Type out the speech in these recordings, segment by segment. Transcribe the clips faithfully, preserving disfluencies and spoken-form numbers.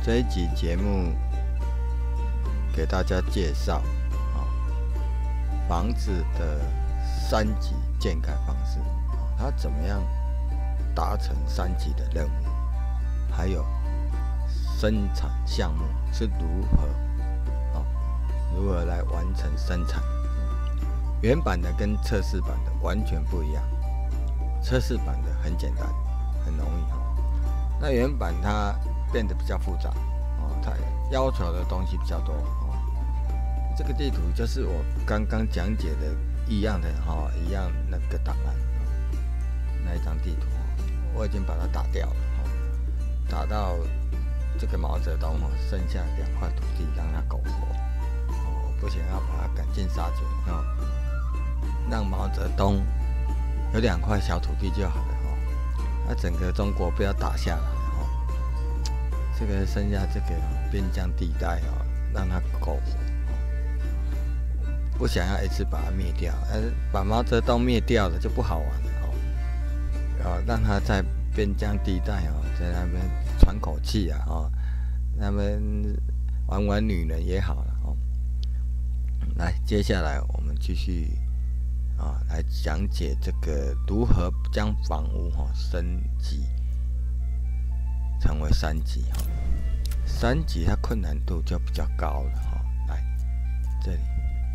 这一集节目给大家介绍啊房子的三级建盖方式，它怎么样达成三级的任务，还有生产项目是如何啊如何来完成生产。原版的跟测试版的完全不一样，测试版的很简单，很容易哈。那原版它变得比较复杂哦，它要求的东西比较多哦。这个地图就是我刚刚讲解的一样的哈、哦，一样那个档案、哦、那一张地图、哦、我已经把它打掉了、哦、打到这个毛泽东哦，剩下两块土地让它苟活哦，不想要把它赶尽杀绝哦。让毛泽东有两块小土地就好了哈、哦，那整个中国不要打下来哈、哦，这个剩下这个边疆地带哦，让它苟活、哦，不想要一次把它灭掉，呃，把毛泽东灭掉了就不好玩了哦，哦，让他在边疆地带哦，在那边喘口气啊哦，那边玩玩女人也好了哦。来，接下来我们继续。啊，来讲解这个如何将房屋哈、哦、升级成为三级哈、哦，三级它困难度就比较高了哈、哦。来，这里，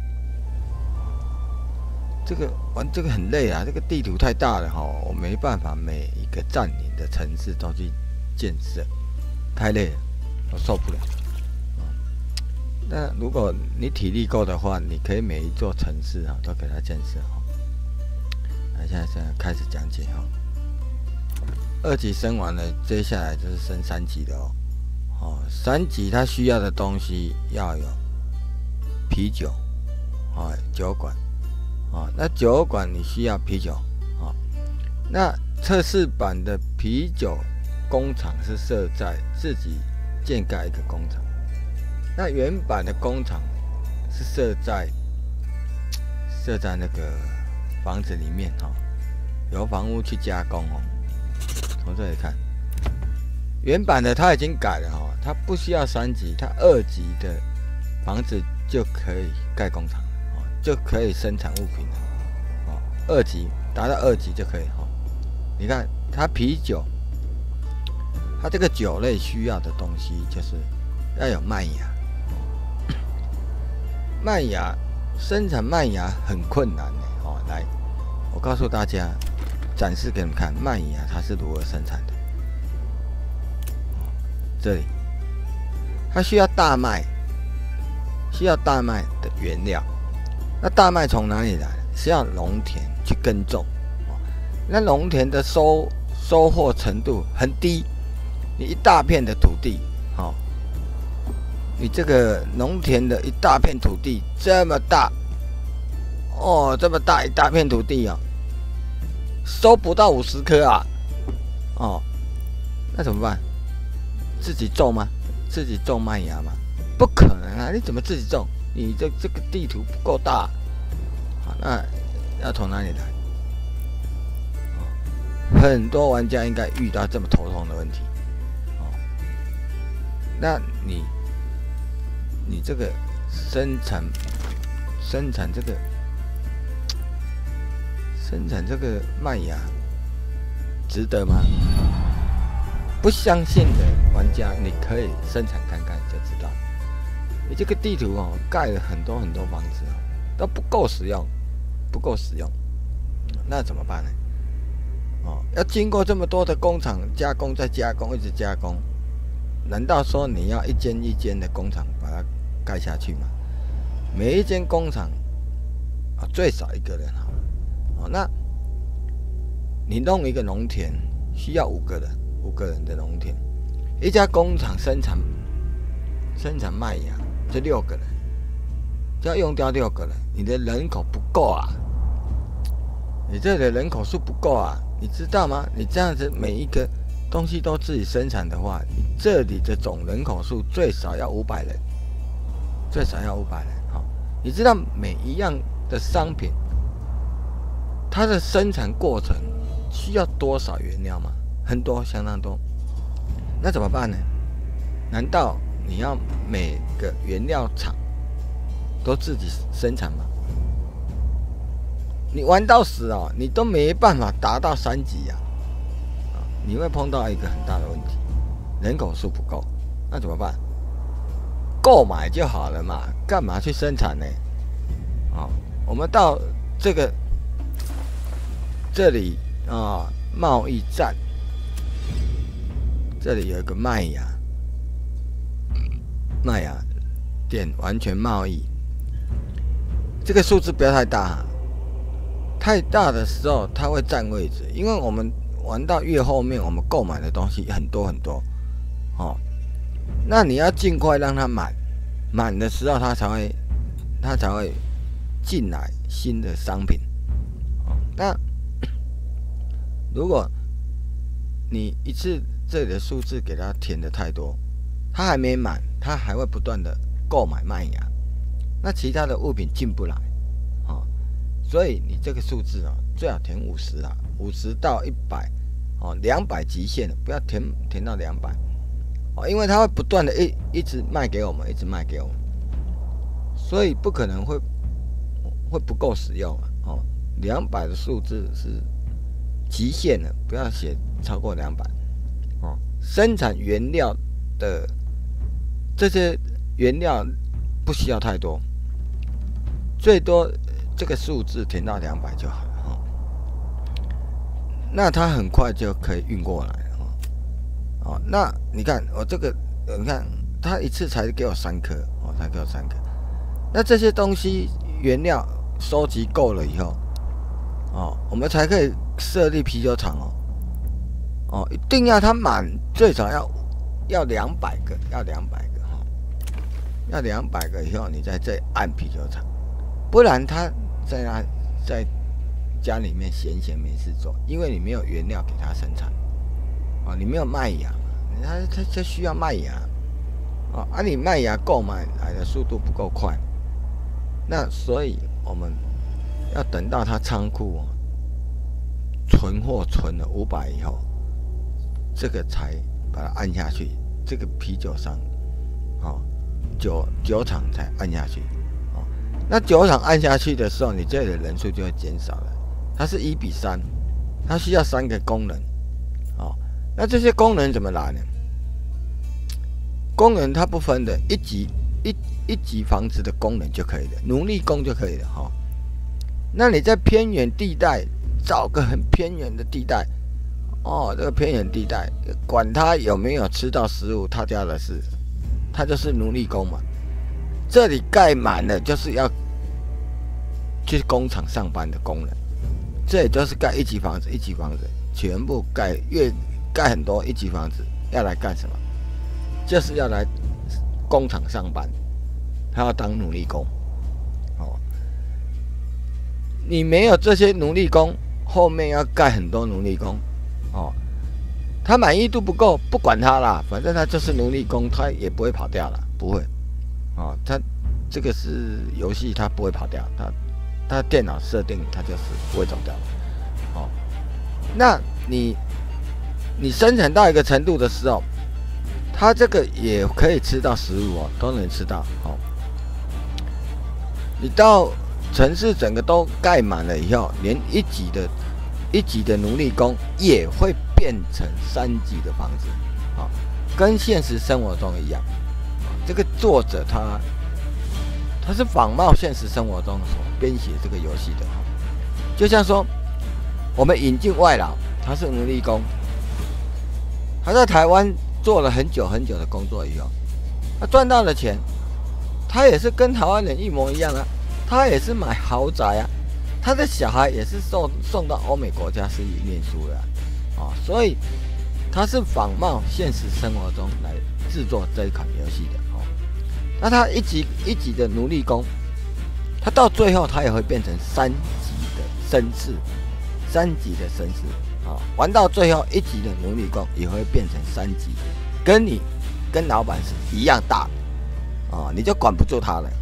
这个玩这个很累啊，这个地图太大了哈、哦，我没办法每一个占领的城市都去建设，太累了，我受不了。那如果你体力够的话，你可以每一座城市啊都给它建设哈。那现在现在开始讲解哈。二级升完了，接下来就是升三级的哦。哦，三级它需要的东西要有啤酒，哦，酒馆，哦，那酒馆你需要啤酒，哦，那测试版的啤酒工厂是设在自己建盖一个工厂。那原版的工厂是设在设在那个房子里面哈、哦，由房屋去加工哦。从这里看，原版的它已经改了哈、哦，它不需要三级，它二级的房子就可以盖工厂哦，就可以生产物品了哦。二级达到二级就可以哈、哦。你看它啤酒，它这个酒类需要的东西就是要有麦芽。麦芽生产麦芽很困难的哦，来，我告诉大家，展示给你们看麦芽它是如何生产的。这里，它需要大麦，需要大麦的原料。那大麦从哪里来？是要农田去耕种，哦，那农田的收收获程度很低，你一大片的土地，哦。你这个农田的一大片土地这么大，哦，这么大一大片土地啊，收不到五十颗啊，哦，那怎么办？自己种吗？自己种麦芽吗？不可能啊！你怎么自己种？你这这个地图不够大，好，那要从哪里来？哦，很多玩家应该遇到这么头痛的问题，哦，那你。你这个生产生产这个生产这个麦芽值得吗？不相信的玩家，你可以生产看看就知道。你这个地图哦，盖了很多很多房子都不够使用，不够使用，那怎么办呢？哦，要经过这么多的工厂加工，再加工，一直加工。难道说你要一间一间的工厂把它盖下去吗？每一间工厂啊，最少一个人好了。哦，那你弄一个农田需要五个人，五个人的农田，一家工厂生产生产麦芽就六个人，就要用掉六个人，你的人口不够啊！你这里的人口数不够啊，你知道吗？你这样子每一个东西都自己生产的话，你这里的总人口数最少要五百人，最少要五百人。好、哦，你知道每一样的商品，它的生产过程需要多少原料吗？很多，相当多。那怎么办呢？ 难道你要每个原料厂都自己生产吗？你玩到死哦，你都没办法达到三级呀、啊，你会碰到一个很大的问题，人口数不够，那怎么办？购买就好了嘛，干嘛去生产呢？啊、哦，我们到这个这里啊，贸易战，这里有一个麦芽，麦芽点完全贸易，这个数字不要太大、啊。太大的时候，它会占位置，因为我们玩到越后面，我们购买的东西很多很多，哦，那你要尽快让它满，满的时候它才会，它才会进来新的商品，哦，那如果你一次这里的数字给它填的太多，它还没满，它还会不断的购买麦芽，那其他的物品进不来。所以你这个数字啊，最好填五十啊，五十到一百，哦，两百极限的，不要填填到两百，哦，因为它会不断的一一直卖给我们，一直卖给我们，所以不可能会会不够使用啊，哦，两百的数字是极限的，不要写超过两百，哦，生产原料的这些原料不需要太多，最多。这个数字填到两百就好了、哦、那它很快就可以运过来哦。哦，那你看我这个，你看它一次才给我三颗哦，才给我三颗。那这些东西原料收集够了以后，哦，我们才可以设立啤酒厂哦。哦，一定要它满，最少要要两百个，要两百个哈、哦，要两百个以后，你在这按啤酒厂，不然它。在那在家里面闲闲没事做，因为你没有原料给他生产，哦，你没有麦芽，他他他需要麦芽，哦，啊，你麦芽购买来的速度不够快，那所以我们要等到他仓库哦存货存了五百以后，这个才把它按下去，这个啤酒商，哦，酒酒厂才按下去。那酒厂按下去的时候，你这里的人数就会减少了。它是一比三，它需要三个工人，哦，那这些工人怎么来呢？工人他不分的，一级一一级房子的工人就可以了，奴隶工就可以了哈、哦。那你在偏远地带找个很偏远的地带，哦，这个偏远地带，管他有没有吃到食物，他家的事，他就是奴隶工嘛。这里盖满了，就是要去工厂上班的工人。这里就是盖一级房子，一级房子全部盖，越盖很多一级房子，要来干什么？就是要来工厂上班，他要当奴隶工。哦，你没有这些奴隶工，后面要盖很多奴隶工。哦，他满意度不够，不管他啦，反正他就是奴隶工，他也不会跑掉了，不会。哦，它这个是游戏，它不会跑掉，它它电脑设定它就是不会走掉。哦，那你你生产到一个程度的时候，它这个也可以吃到食物哦，都能吃到。哦，你到城市整个都盖满了以后，连一级的一级的奴隶工也会变成三级的房子。啊、哦，跟现实生活中一样。这个作者他他是仿冒现实生活中所编写这个游戏的，就像说我们引进外劳，他是奴隶工，他在台湾做了很久很久的工作以后，他赚到了钱，他也是跟台湾人一模一样啊，他也是买豪宅啊，他的小孩也是送送到欧美国家去念书的啊，哦，所以他是仿冒现实生活中来制作这一款游戏的。那他一级一级的奴隶工，他到最后他也会变成三级的绅士，三级的绅士啊，玩到最后一级的奴隶工也会变成三级，跟你跟老板是一样大的啊，你就管不住他了。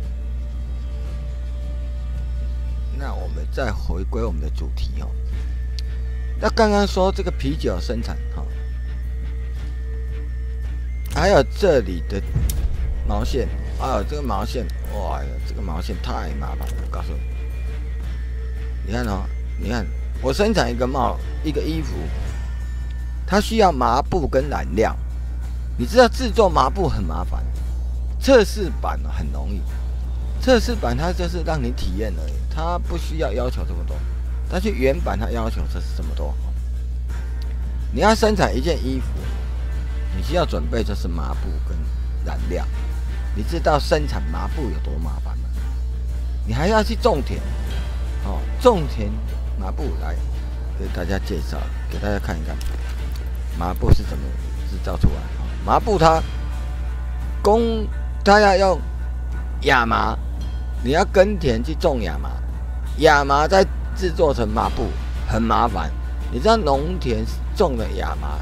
那我们再回归我们的主题哦。那刚刚说这个啤酒生产哈， 还有这里的毛线，啊，这个毛线，哇，这个毛线太麻烦了。我告诉你，你看哦，你看我生产一个帽，一个衣服，它需要麻布跟染料。你知道制作麻布很麻烦，测试版很容易。测试版它就是让你体验而已，它不需要要求这么多。但是原版它要求这是这么多。你要生产一件衣服，你需要准备就是麻布跟染料。你知道生产麻布有多麻烦吗？你还要去种田，哦，种田麻布来给大家介绍，给大家看一看麻布是怎么制造出来。麻布它工它要用亚麻，你要耕田去种亚麻，亚麻再制作成麻布很麻烦。你知道农田种的亚麻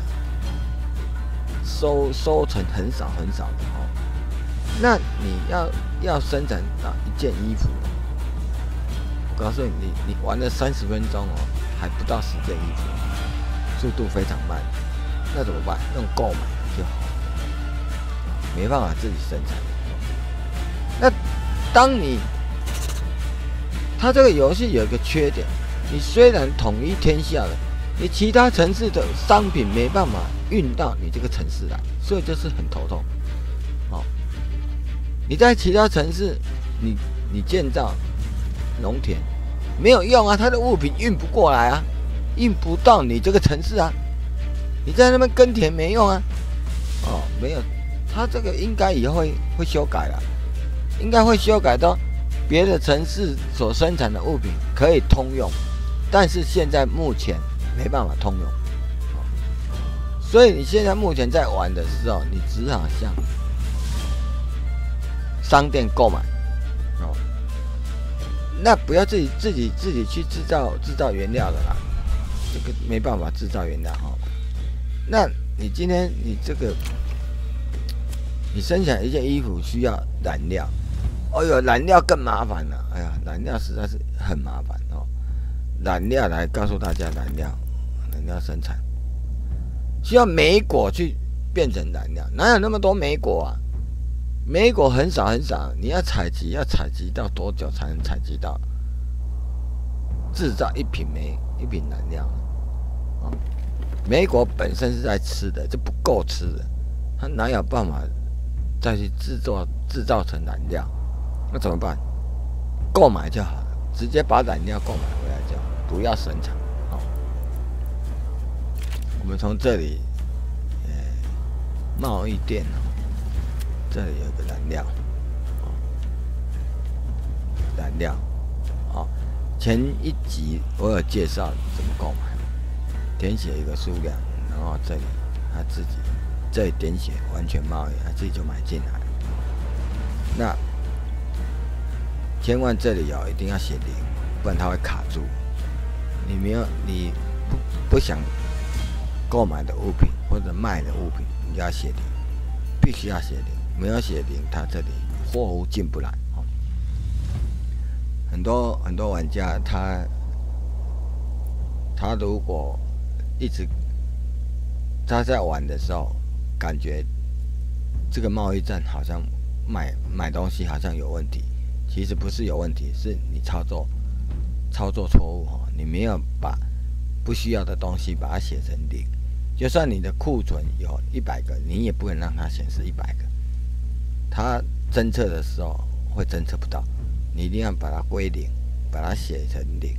收收成很少很少的哦。那你要要生产啊一件衣服，我告诉你，你你玩了三十分钟哦，还不到十件衣服，速度非常慢。那怎么办？用购买就好，没办法自己生产。那当你它这个游戏有一个缺点，你虽然统一天下了，你其他城市的商品没办法运到你这个城市来，所以就是很头痛。哦，你在其他城市，你你建造农田没有用啊，它的物品运不过来啊，运不到你这个城市啊。你在那边耕田没用啊。哦，没有，它这个应该以后会会修改了，应该会修改到别的城市所生产的物品可以通用，但是现在目前没办法通用。哦，所以你现在目前在玩的时候，你只好向商店购买。哦，那不要自己自己自己去制造制造原料的啦，这个没办法制造原料哈。那你今天你这个你生产一件衣服需要染料，哦哟，染料更麻烦了。哎呀，染料实在是很麻烦哦。染料来告诉大家，染料染料生产需要莓果去变成染料，哪有那么多莓果啊？莓果很少很少，你要采集要采集到多久才能采集到制造一瓶莓一瓶染料？哦，莓果本身是在吃的，这不够吃的，它哪有办法再去制作制造成染料？那怎么办？购买就好了，直接把染料购买回来就好，不要生产。哦，我们从这里，呃，贸易店哦，这里有个染料，哦，染料，哦，前一集我有介绍怎么购买。填写一个数量，然后这里他自己这里点写完全贸易，他自己就买进来。那千万这里哦一定要写零，不然它会卡住。你没有你不不想购买的物品或者卖的物品，你就要写零，必须要写零。没有写零，它这里货物进不来。哦，很多很多玩家他他如果一直他在玩的时候，感觉这个贸易战好像买买东西好像有问题，其实不是有问题，是你操作操作错误哈，你没有把不需要的东西把它写成零。就算你的库存有一百个，你也不能让它显示一百个，它侦测的时候会侦测不到，你一定要把它归零，把它写成零。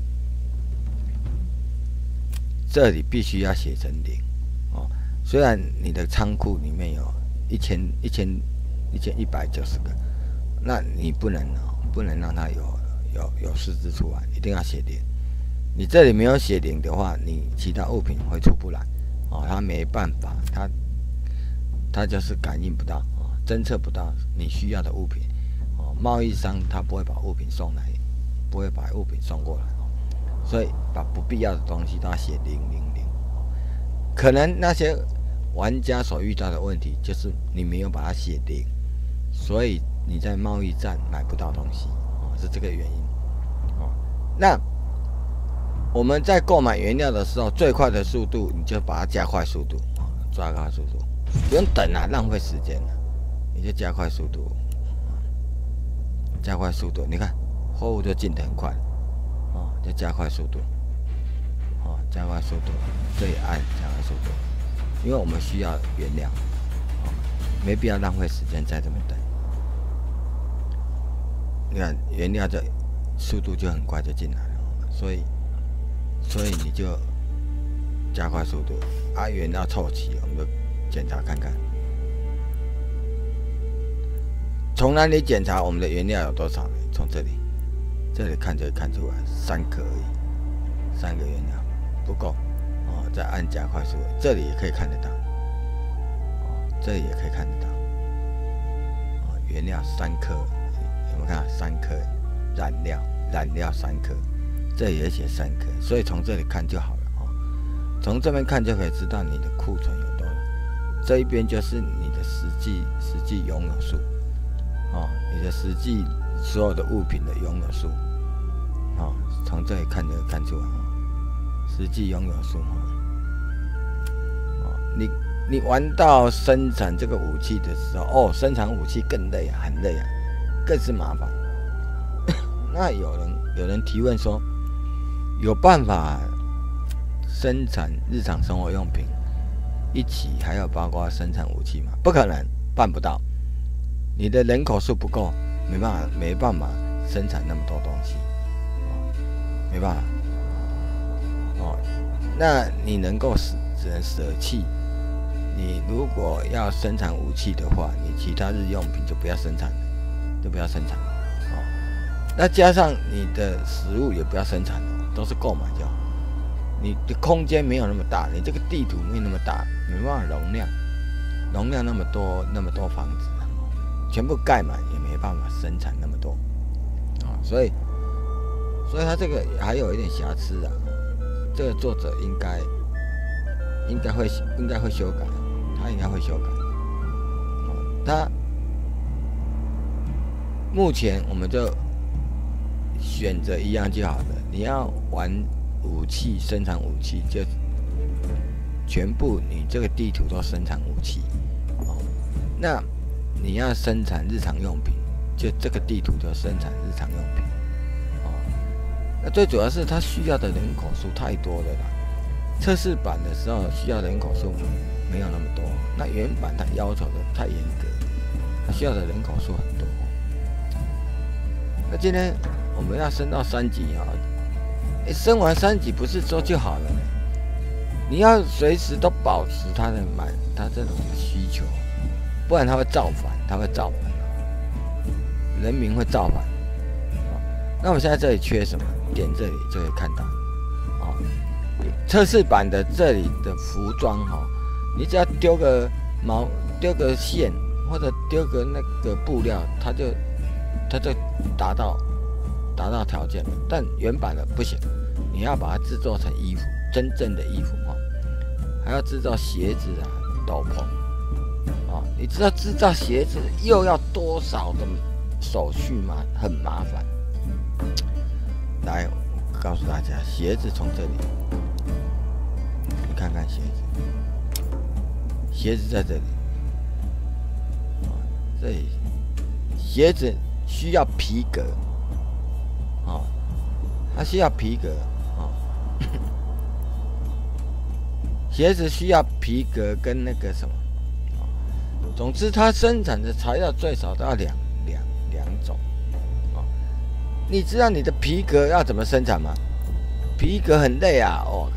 这里必须要写成零哦。虽然你的仓库里面有一千一千一千一百九十个，那你不能哦，不能让它有有有数字出来，一定要写零。你这里没有写零的话，你其他物品会出不来哦，它没办法，它它就是感应不到哦，侦测不到你需要的物品哦。贸易商他不会把物品送来，不会把物品送过来。所以把不必要的东西都要写零零零，可能那些玩家所遇到的问题就是你没有把它写零，所以你在贸易站买不到东西，哦，是这个原因。哦，那我们在购买原料的时候，最快的速度你就把它加快速度，哦，抓快速度。 不用等啊，浪费时间了，你就加快速度，加快速度。你看货物就进得很快，哦，就加快速度，哦，加快速度，这里按加快速度，因为我们需要原料，哦，没必要浪费时间在这边等。你看原料就速度就很快就进来了，所以所以你就加快速度，啊，原料凑齐，我们就检查看看。从哪里检查我们的原料有多少呢？从这里，这里看就会看出来，三颗而已，三个原料不够，哦，再按加快速度，这里也可以看得到，哦，这里也可以看得到，哦，原料三颗，有没有看？三颗染料，染料三颗，这里也写三颗，所以从这里看就好了，哦，从这边看就可以知道你的库存有多少，这一边就是你的实际实际拥有数。哦，你的实际所有的物品的拥有数，哦，从这里看就看出来，哦，实际拥有数，哦，你你玩到生产这个武器的时候，哦，生产武器更累啊，很累啊，更是麻烦。那有人有人提问说，有办法生产日常生活用品一起，还有包括生产武器吗？不可能，办不到。你的人口数不够，没办法，没办法生产那么多东西，哦，没办法，哦，那你能够只只能舍弃。你如果要生产武器的话，你其他日用品就不要生产了，就不要生产了，哦，那加上你的食物也不要生产了，都是购买就好。你的空间没有那么大，你这个地图没有那么大，没办法容量，容量那么多那么多房子。全部盖满也没办法生产那么多，啊，所以，所以他这个还有一点瑕疵啊。这个作者应该应该会应该会修改，他应该会修改。他目前我们就选择一样就好了。你要玩武器，生产武器，就全部你这个地图都生产武器，哦，那。你要生产日常用品，就这个地图就生产日常用品，哦，那最主要是它需要的人口数太多了啦。测试版的时候需要人口数没有那么多，那原版它要求的太严格，它需要的人口数很多。那今天我们要升到三级啊，欸，升完三级不是说就好了呢？你要随时都保持它的满，它这种需求。不然他会造反，他会造反，人民会造反。那我们现在这里缺什么？点这里就可以看到，哦，测试版的这里的服装哈，你只要丢个毛、丢个线或者丢个那个布料，它就它就达到达到条件了。但原版的不行，你要把它制作成衣服，真正的衣服哈，还要制造鞋子啊、斗篷。哦，你知道制造鞋子又要多少的手续吗？很麻烦。来，我告诉大家，鞋子从这里，你看看鞋子，鞋子在这里，哦，这里鞋子需要皮革，哦，它需要皮革，哦，鞋子需要皮革跟那个什么。总之，它生产的材料最少都要两两两种，哦，你知道你的皮革要怎么生产吗？皮革很累啊，哦，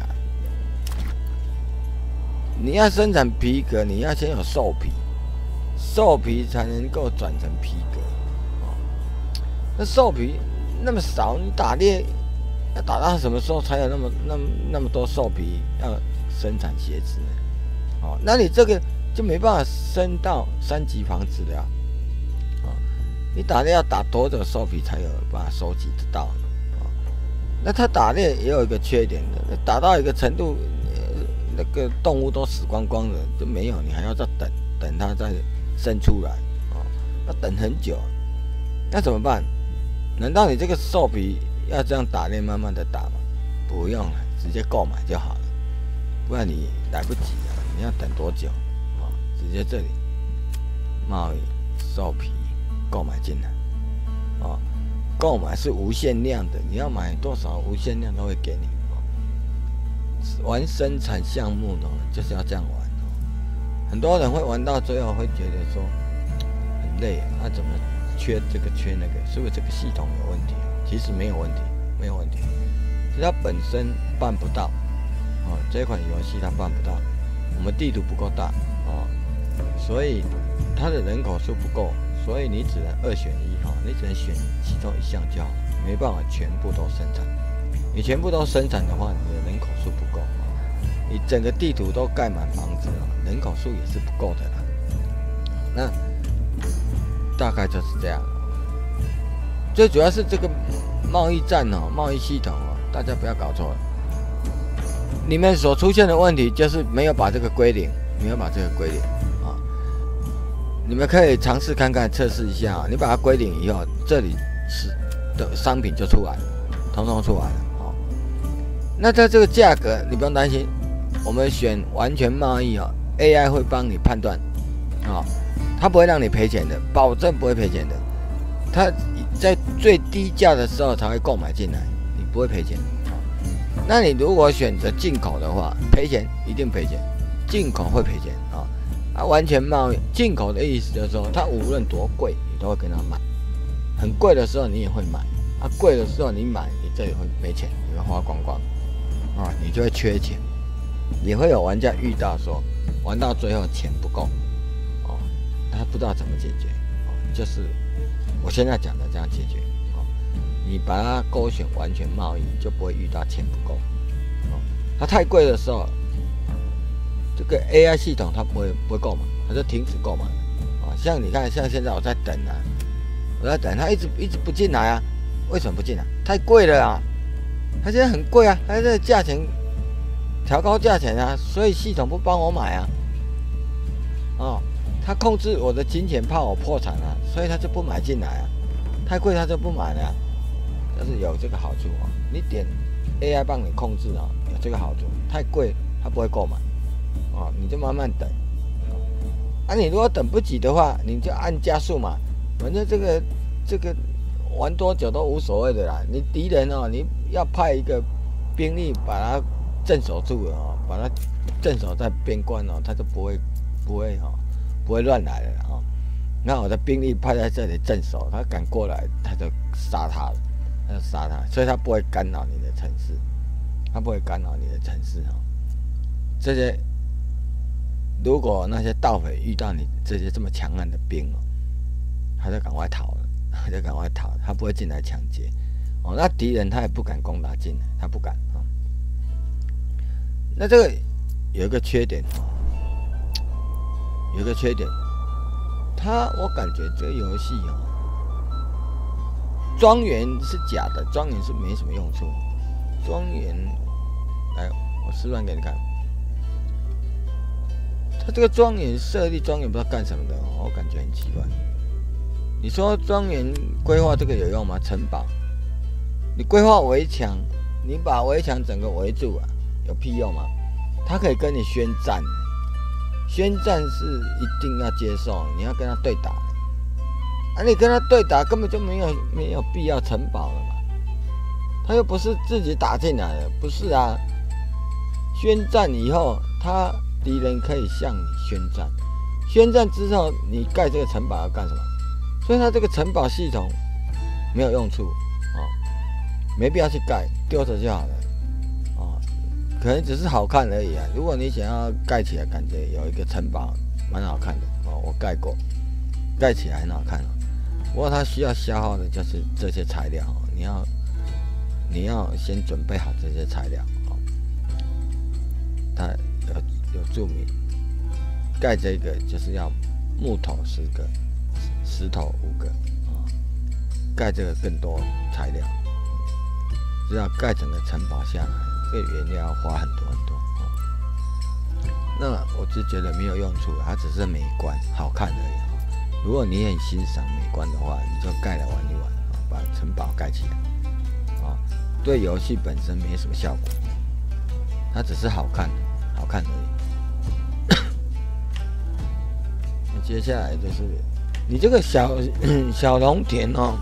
你要生产皮革，你要先有兽皮，兽皮才能够转成皮革，哦，那兽皮那么少，你打猎要打到什么时候才有那么那么那么多兽皮要生产鞋子呢？哦，那你这个。就没办法升到三级房子了，哦，你打猎要打多久兽皮才有办法收集得到呢？哦，那他打猎也有一个缺点的，打到一个程度，呃，那个动物都死光光了，就没有，你还要再等等它再生出来，哦，要等很久，那怎么办？难道你这个兽皮要这样打猎慢慢的打吗？不用了，直接购买就好了，不然你来不及啊，你要等多久？ 直接这里贸易受皮购买进来，哦，购买是无限量的，你要买多少无限量都会给你。哦、玩生产项目呢，就是要这样玩哦。很多人会玩到最后会觉得说很累，啊怎么缺这个缺那个，是不是这个系统有问题？其实没有问题，没有问题，是它本身办不到。哦，这款游戏它办不到，我们地图不够大哦，所以它的人口数不够，所以你只能二选一哈、哦，你只能选其中一项就好，没办法全部都生产。你全部都生产的话，你的人口数不够，你整个地图都盖满房子了，人口数也是不够的啦。那大概就是这样。最主要是这个贸易战哦，贸易系统哦，大家不要搞错了。里面所出现的问题就是没有把这个归零，没有把这个归零啊。你们可以尝试看看，测试一下啊。你把它归零以后，这里是的商品就出来了，统统出来了啊。那在这个价格，你不用担心，我们选完全贸易啊 ，A I 会帮你判断啊，它不会让你赔钱的，保证不会赔钱的。它在最低价的时候才会购买进来，你不会赔钱。那你如果选择进口的话，赔钱一定赔钱，进口会赔钱啊！啊，完全贸易进口的意思就是说，它无论多贵，你都会跟他买。很贵的时候你也会买，啊，贵的时候你买，你这里会没钱，你会花光光，啊，你就会缺钱。也会有玩家遇到说，玩到最后钱不够，哦，他不知道怎么解决，哦，就是我现在讲的这样解决。你把它勾选完全贸易，就不会遇到钱不够。哦，它太贵的时候，这个 A I 系统它不会不会购买，它就停止购买。啊，像你看，像现在我在等啊，我在等它一直一直不进来啊，为什么不进来？太贵了啊！它现在很贵啊，它这个价钱调高价钱啊，所以系统不帮我买啊。哦，它控制我的金钱，怕我破产啊，所以它就不买进来啊。太贵它就不买了啊。但是有这个好处啊，你点 A I 帮你控制啊，有这个好处。太贵它不会购买，啊，你就慢慢等。啊，你如果等不及的话，你就按加速嘛，反正这个这个玩多久都无所谓的啦。你敌人哦，你要派一个兵力把它镇守住了哦，把它镇守在边关哦，他就不会不会哦，不会乱来了啊。那我的兵力派在这里镇守，他敢过来，他就杀他了。要杀他，所以他不会干扰你的城市，他不会干扰你的城市哦。这些如果那些盗匪遇到你这些这么强悍的兵哦，他就赶快逃了，他就赶快逃，他不会进来抢劫哦。那敌人他也不敢攻打进来，他不敢啊、哦。那这个有一个缺点哦，有一个缺点，他我感觉这个游戏哦。庄园是假的，庄园是没什么用处。庄园，来，我示范给你看。它这个庄园设立庄园不知道干什么的，我感觉很奇怪。你说庄园规划这个有用吗？城堡，你规划围墙，你把围墙整个围住啊，有屁用吗？它可以跟你宣战，宣战是一定要接受，你要跟他对打。啊，你跟他对打根本就没有没有必要城堡了嘛，他又不是自己打进来的，不是啊。宣战以后，他敌人可以向你宣战，宣战之后你盖这个城堡要干什么？所以他这个城堡系统没有用处啊、哦，没必要去盖，丢着就好了啊、哦，可能只是好看而已啊。如果你想要盖起来，感觉有一个城堡蛮好看的哦，我盖过，盖起来很好看哦。不过它需要消耗的就是这些材料，你要你要先准备好这些材料哦。它有有注明，盖这个就是要木头十个，石头五个啊，盖这个更多材料，只要盖整个城堡下来，这个原料要花很多很多啊。那我是觉得没有用处，它只是美观好看而已。如果你很欣赏美观的话，你就盖来玩一玩啊，把城堡盖起来啊，对游戏本身没什么效果，它只是好看，好看而已。 接下来就是你这个小小农田哦，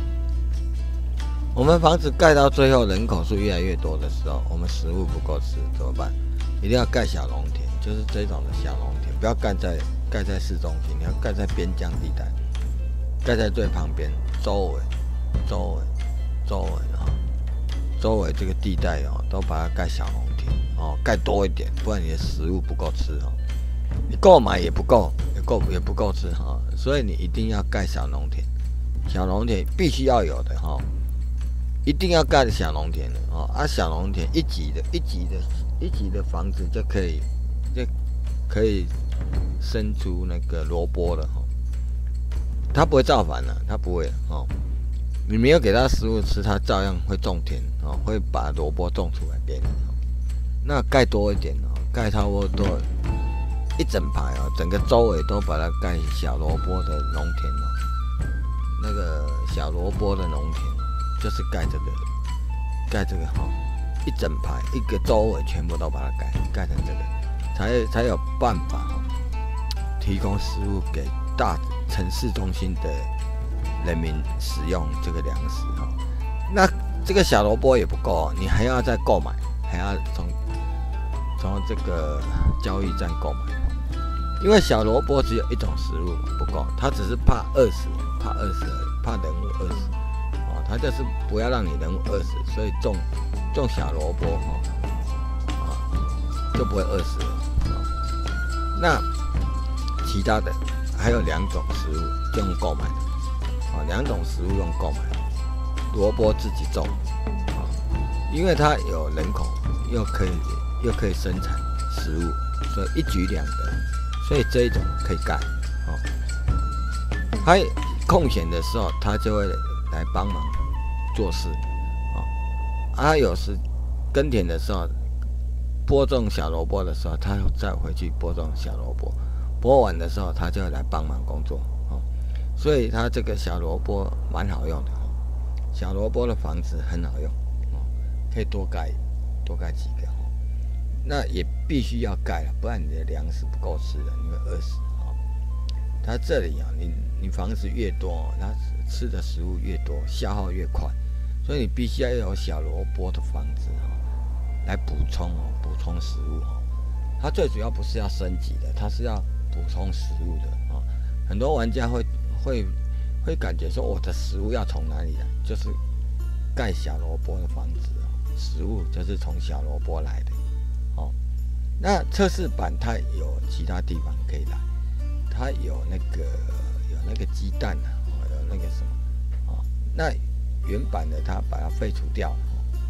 我们房子盖到最后，人口数越来越多的时候，我们食物不够吃怎么办？一定要盖小农田，就是这种的小农田，不要盖在盖在市中心，你要盖在边疆地带，盖在最旁边，周围、周围、周围啊、哦，周围这个地带哦，都把它盖小农田哦，盖多一点，不然你的食物不够吃哦，你购买也不够，也够也不够吃哈、哦，所以你一定要盖小农田，小农田必须要有的哈、哦，一定要盖的小农田的哦，啊，小农田一级的、一级的。一级的房子就可以，就可以生出那个萝卜了哈。它不会造反了，它不会哦。你没有给它食物吃，它照样会种田哦，会把萝卜种出来给你。那盖多一点哦，盖差不多一整排哦，整个周围都把它盖小萝卜的农田哦。那个小萝卜的农田就是盖这个，盖这个哈。一整排一个周围全部都把它盖盖成这个，才才有办法提供食物给大城市中心的人民使用这个粮食哈。那这个小萝卜也不够，你还要再购买，还要从从这个交易站购买，因为小萝卜只有一种食物不够，它只是怕饿死，怕饿死而已，怕人物饿死。它就是不要让你人饿死，所以种种小萝卜哈，啊就不会饿死了。那其他的还有两种食物用购买的，啊两种食物用购买的，萝卜自己种，啊因为它有人口，又可以又可以生产食物，所以一举两得，所以这一种可以盖，哦，它空闲的时候，它就会来帮忙做事，哦，啊，有时耕田的时候，播种小萝卜的时候，他再回去播种小萝卜，播完的时候，他就来帮忙工作，哦，所以他这个小萝卜蛮好用的，哦，小萝卜的房子很好用，哦，可以多盖多盖几个，哦，那也必须要盖了，不然你的粮食不够吃了，你会饿死，哦，它这里啊，你你房子越多，它吃的食物越多，消耗越快。所以你必须要有小萝卜的房子哦，来补充哦，补充食物哦。它最主要不是要升级的，它是要补充食物的哦。很多玩家会会会感觉说，我的食物要从哪里来？就是盖小萝卜的房子哦，食物就是从小萝卜来的哦。那测试版它有其他地方可以来，它有那个有那个鸡蛋啊，哦，有那个什么哦，那。原版的它把它废除掉了，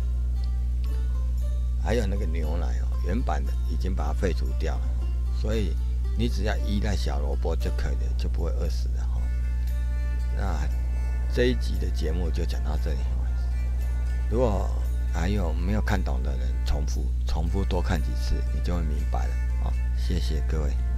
还有那个牛奶哦，原版的已经把它废除掉了，所以你只要依赖小萝卜就可以了，就不会饿死了哈。那这一集的节目就讲到这里，如果还有没有看懂的人，重复重复多看几次，你就会明白了啊。谢谢各位。